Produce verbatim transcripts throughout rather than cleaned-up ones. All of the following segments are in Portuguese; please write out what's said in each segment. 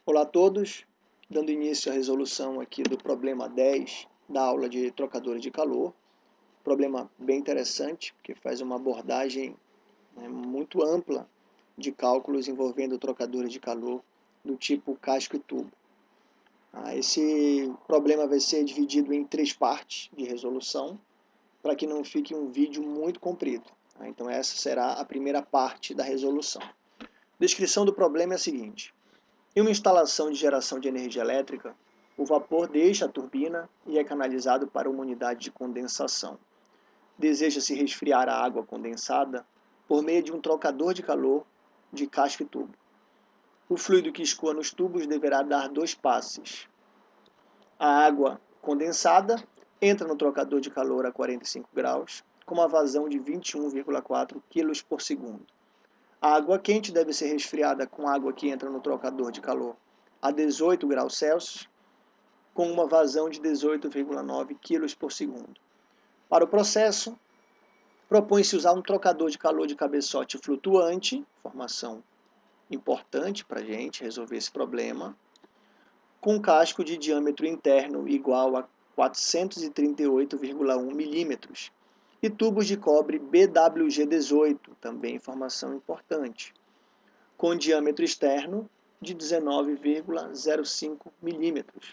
Olá a todos, dando início à resolução aqui do problema dez da aula de trocadores de calor. Problema bem interessante, porque faz uma abordagem, né, muito ampla de cálculos envolvendo trocadores de calor do tipo casco e tubo. Ah, esse problema vai ser dividido em três partes de resolução, para que não fique um vídeo muito comprido. Ah, então essa será a primeira parte da resolução. Descrição do problema é a seguinte. Em uma instalação de geração de energia elétrica, o vapor deixa a turbina e é canalizado para uma unidade de condensação. Deseja-se resfriar a água condensada por meio de um trocador de calor de casco e tubo. O fluido que escoa nos tubos deverá dar dois passes. A água condensada entra no trocador de calor a quarenta e cinco graus, com uma vazão de vinte e um vírgula quatro quilos por segundo. A água quente deve ser resfriada com água que entra no trocador de calor a dezoito graus Celsius, com uma vazão de dezoito vírgula nove quilos por segundo. Para o processo, propõe-se usar um trocador de calor de cabeçote flutuante, informação importante para a gente resolver esse problema, com um casco de diâmetro interno igual a quatrocentos e trinta e oito vírgula um milímetros, e tubos de cobre B W G dezoito, também informação importante, com diâmetro externo de dezenove vírgula zero cinco milímetros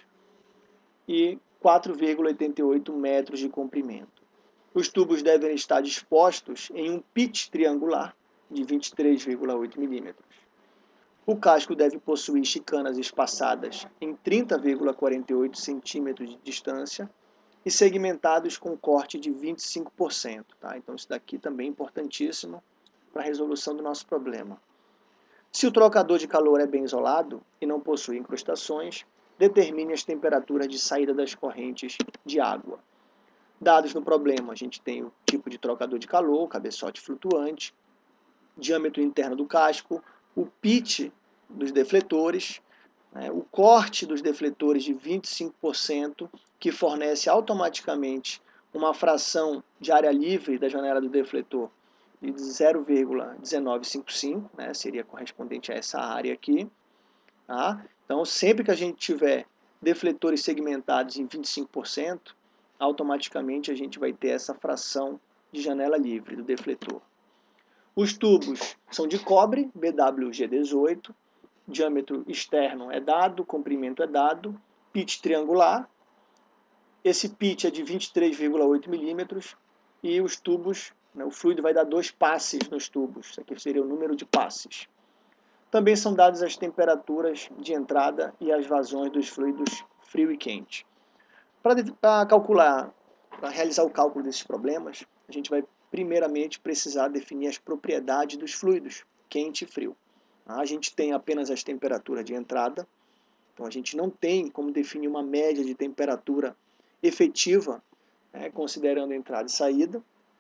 e quatro vírgula oitenta e oito metros de comprimento. Os tubos devem estar dispostos em um pitch triangular de vinte e três vírgula oito milímetros. O casco deve possuir chicanas espaçadas em trinta vírgula quarenta e oito centímetros de distância e segmentados com corte de vinte e cinco por cento. Tá? Então, isso daqui também é importantíssimo para a resolução do nosso problema. Se o trocador de calor é bem isolado e não possui incrustações, determine as temperaturas de saída das correntes de água. Dados no problema, a gente tem o tipo de trocador de calor, cabeçote flutuante, diâmetro interno do casco, o pitch dos defletores, né, o corte dos defletores de vinte e cinco por cento, que fornece automaticamente uma fração de área livre da janela do defletor de zero vírgula dezenove cinco cinco, né, seria correspondente a essa área aqui. Tá? Então, sempre que a gente tiver defletores segmentados em vinte e cinco por cento, automaticamente a gente vai ter essa fração de janela livre do defletor. Os tubos são de cobre, B W G dezoito, diâmetro externo é dado, comprimento é dado, pitch triangular, esse pitch é de vinte e três vírgula oito milímetros e os tubos, né, o fluido vai dar dois passes nos tubos, isso aqui seria o número de passes. Também são dadas as temperaturas de entrada e as vazões dos fluidos frio e quente. Para calcular, para realizar o cálculo desses problemas, a gente vai primeiramente precisar definir as propriedades dos fluidos, quente e frio. A gente tem apenas as temperaturas de entrada, então a gente não tem como definir uma média de temperatura efetiva, né, considerando entrada e saída.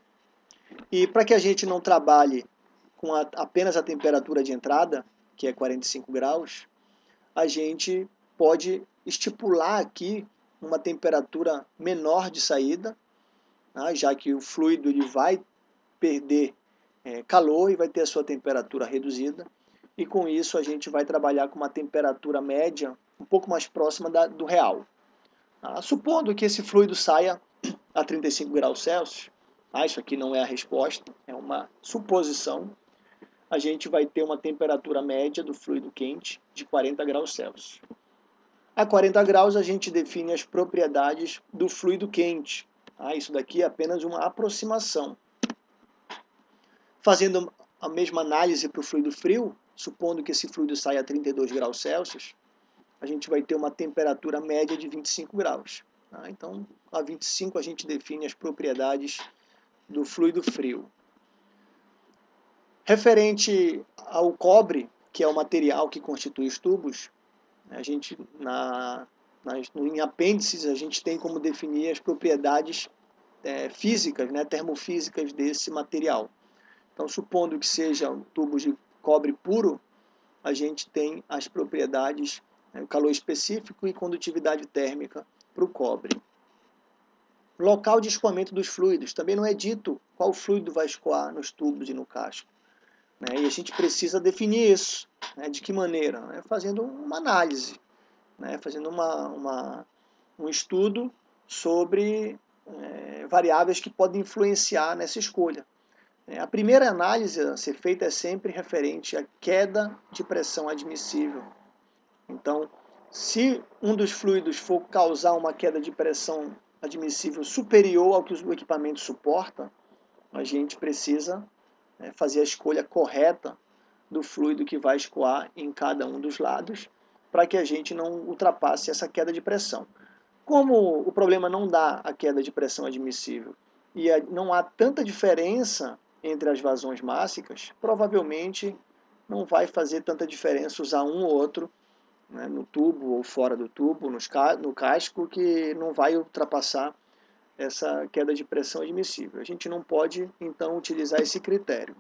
E para que a gente não trabalhe com a, apenas a temperatura de entrada, que é quarenta e cinco graus, a gente pode estipular aqui uma temperatura menor de saída, né, já que o fluido ele vai perder é, calor e vai ter a sua temperatura reduzida, e com isso a gente vai trabalhar com uma temperatura média um pouco mais próxima da, do real. Tá? Supondo que esse fluido saia a trinta e cinco graus Celsius, tá? Isso aqui não é a resposta, é uma suposição, a gente vai ter uma temperatura média do fluido quente de quarenta graus Celsius. A quarenta graus a gente define as propriedades do fluido quente. Ah, isso daqui é apenas uma aproximação. Fazendo a mesma análise para o fluido frio, supondo que esse fluido saia a trinta e dois graus Celsius, a gente vai ter uma temperatura média de vinte e cinco graus. Ah, então, a vinte e cinco a gente define as propriedades do fluido frio. Referente ao cobre, que é o material que constitui os tubos, a gente, na, nas, em apêndices, a gente tem como definir as propriedades é, físicas, né, termofísicas desse material. Então, supondo que sejam tubos de cobre puro, a gente tem as propriedades, né, o calor específico e condutividade térmica para o cobre. Local de escoamento dos fluidos. Também não é dito qual fluido vai escoar nos tubos e no casco. né? E a gente precisa definir isso, né? De que maneira? Né? Fazendo uma análise, né? Fazendo uma, uma, um estudo sobre é, variáveis que podem influenciar nessa escolha. É, a primeira análise a ser feita é sempre referente à queda de pressão admissível. Então, se um dos fluidos for causar uma queda de pressão admissível superior ao que o equipamento suporta, a gente precisa né, fazer a escolha correta do fluido que vai escoar em cada um dos lados, para que a gente não ultrapasse essa queda de pressão. Como o problema não dá a queda de pressão admissível e não há tanta diferença entre as vazões mássicas, provavelmente não vai fazer tanta diferença usar um ou outro, né, no tubo ou fora do tubo, nos ca no casco, que não vai ultrapassar essa queda de pressão admissível. A gente não pode, então, utilizar esse critério.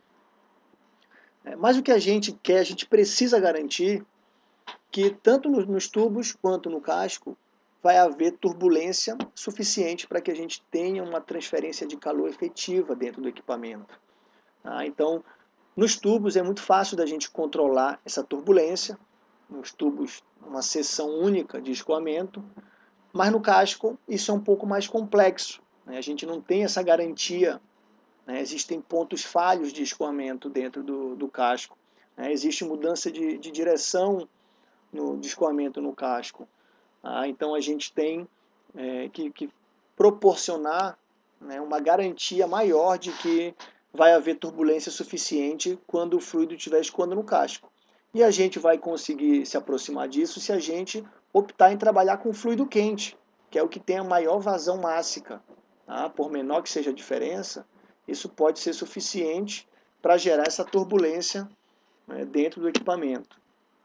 É, mas o que a gente quer, a gente precisa garantir que tanto nos, nos tubos quanto no casco vai haver turbulência suficiente para que a gente tenha uma transferência de calor efetiva dentro do equipamento. Ah, então, nos tubos é muito fácil da gente controlar essa turbulência, nos tubos uma seção única de escoamento, mas no casco isso é um pouco mais complexo, né? A gente não tem essa garantia, né? Existem pontos falhos de escoamento dentro do, do casco, né? Existe mudança de, de direção no de escoamento no casco. Ah, então a gente tem é, que, que proporcionar né, uma garantia maior de que vai haver turbulência suficiente quando o fluido estiver escoando no casco. E a gente vai conseguir se aproximar disso se a gente optar em trabalhar com fluido quente, que é o que tem a maior vazão mássica. Tá? Por menor que seja a diferença, isso pode ser suficiente para gerar essa turbulência né, dentro do equipamento.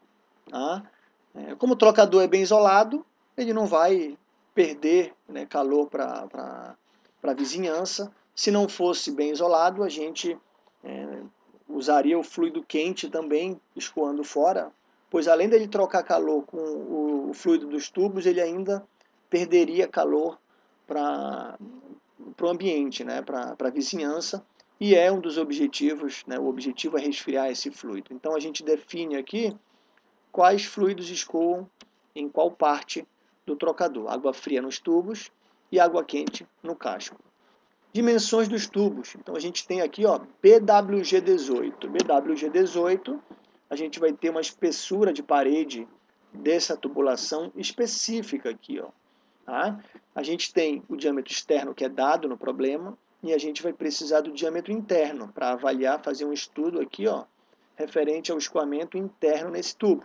Tá? É, como o trocador é bem isolado, ele não vai perder né, calor para a vizinhança. Se não fosse bem isolado, a gente é, usaria o fluido quente também escoando fora, pois além dele trocar calor com o, o fluido dos tubos, ele ainda perderia calor para o ambiente, né, para a vizinhança, e é um dos objetivos, né, o objetivo é resfriar esse fluido. Então a gente define aqui quais fluidos escoam em qual parte do trocador. Água fria nos tubos e água quente no casco. Dimensões dos tubos. Então a gente tem aqui ó, B W G dezoito. B W G dezoito, a gente vai ter uma espessura de parede dessa tubulação específica aqui. Ó, tá? A gente tem o diâmetro externo que é dado no problema e a gente vai precisar do diâmetro interno para avaliar, fazer um estudo aqui ó, referente ao escoamento interno nesse tubo.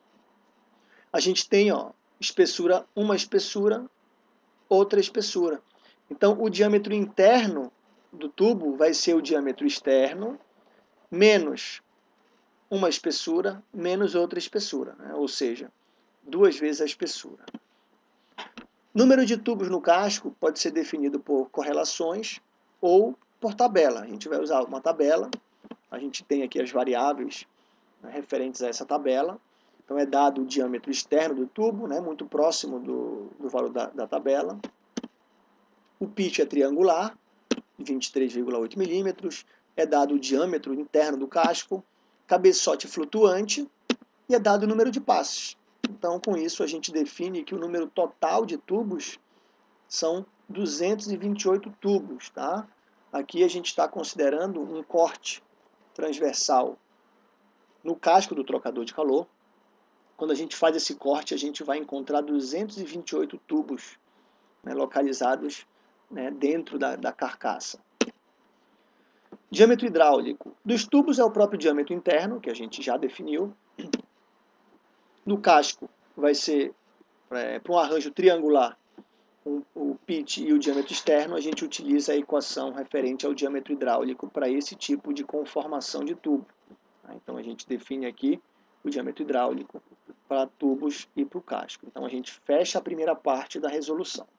A gente tem ó, espessura, uma espessura, outra espessura. Então, o diâmetro interno do tubo vai ser o diâmetro externo menos uma espessura menos outra espessura, né? Ou seja, duas vezes a espessura. Número de tubos no casco pode ser definido por correlações ou por tabela. A gente vai usar uma tabela, a gente tem aqui as variáveis né, referentes a essa tabela. Então é dado o diâmetro externo do tubo, né, muito próximo do, do valor da, da tabela. O pitch é triangular, vinte e três vírgula oito milímetros. É dado o diâmetro interno do casco, cabeçote flutuante e é dado o número de passes. Então, com isso, a gente define que o número total de tubos são duzentos e vinte e oito tubos. Tá? Aqui a gente está considerando um corte transversal no casco do trocador de calor. Quando a gente faz esse corte, a gente vai encontrar duzentos e vinte e oito tubos né, localizados né, dentro da, da carcaça. Diâmetro hidráulico. Dos tubos é o próprio diâmetro interno, que a gente já definiu. No casco vai ser, é, para um arranjo triangular, um, o pitch e o diâmetro externo, a gente utiliza a equação referente ao diâmetro hidráulico para esse tipo de conformação de tubo. Então a gente define aqui o diâmetro hidráulico para tubos e para o casco. Então a gente fecha a primeira parte da resolução.